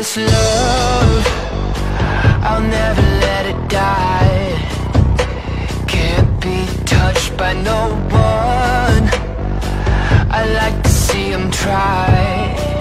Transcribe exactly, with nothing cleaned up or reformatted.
this love, I'll never let it die. Can't be touched by no one, I like to see them try.